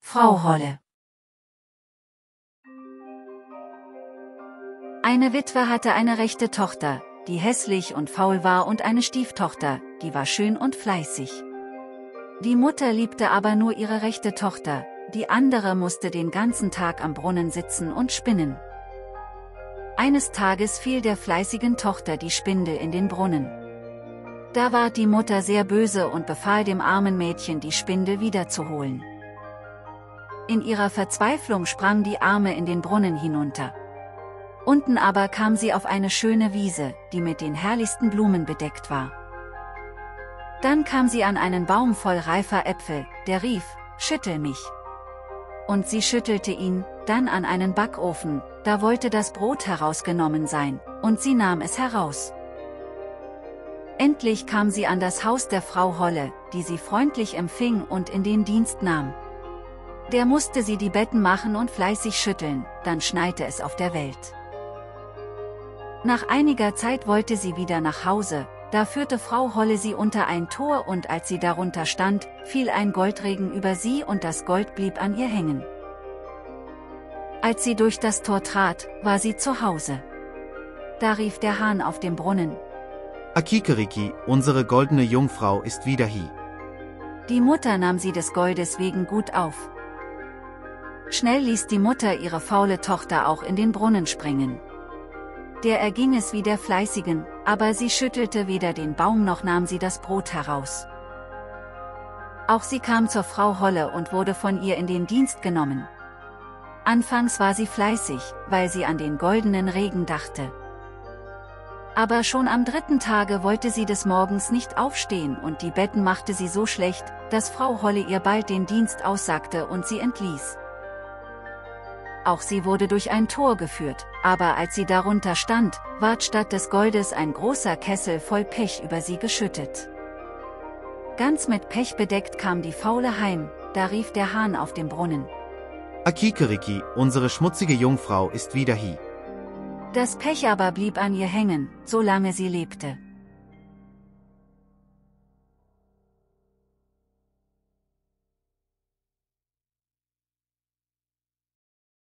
Frau Holle. Eine Witwe hatte eine rechte Tochter, die hässlich und faul war, und eine Stieftochter, die war schön und fleißig. Die Mutter liebte aber nur ihre rechte Tochter, die andere musste den ganzen Tag am Brunnen sitzen und spinnen. Eines Tages fiel der fleißigen Tochter die Spindel in den Brunnen. Da ward die Mutter sehr böse und befahl dem armen Mädchen, die Spindel wiederzuholen. In ihrer Verzweiflung sprang die Arme in den Brunnen hinunter. Unten aber kam sie auf eine schöne Wiese, die mit den herrlichsten Blumen bedeckt war. Dann kam sie an einen Baum voll reifer Äpfel, der rief: »Schüttel mich!« Und sie schüttelte ihn, dann an einen Backofen, da wollte das Brot herausgenommen sein, und sie nahm es heraus. Endlich kam sie an das Haus der Frau Holle, die sie freundlich empfing und in den Dienst nahm. Der musste sie die Betten machen und fleißig schütteln, dann schneite es auf der Welt. Nach einiger Zeit wollte sie wieder nach Hause, da führte Frau Holle sie unter ein Tor, und als sie darunter stand, fiel ein Goldregen über sie und das Gold blieb an ihr hängen. Als sie durch das Tor trat, war sie zu Hause. Da rief der Hahn auf dem Brunnen: »Akikeriki, unsere goldene Jungfrau ist wieder hier.« Die Mutter nahm sie des Goldes wegen gut auf. Schnell ließ die Mutter ihre faule Tochter auch in den Brunnen springen. Der erging es wie der Fleißigen, aber sie schüttelte weder den Baum noch nahm sie das Brot heraus. Auch sie kam zur Frau Holle und wurde von ihr in den Dienst genommen. Anfangs war sie fleißig, weil sie an den goldenen Regen dachte. Aber schon am 3. Tage wollte sie des Morgens nicht aufstehen, und die Betten machte sie so schlecht, dass Frau Holle ihr bald den Dienst aussagte und sie entließ. Auch sie wurde durch ein Tor geführt, aber als sie darunter stand, ward statt des Goldes ein großer Kessel voll Pech über sie geschüttet. Ganz mit Pech bedeckt kam die Faule heim, da rief der Hahn auf dem Brunnen: »Akikeriki, unsere schmutzige Jungfrau ist wieder hier.« Das Pech aber blieb an ihr hängen, solange sie lebte.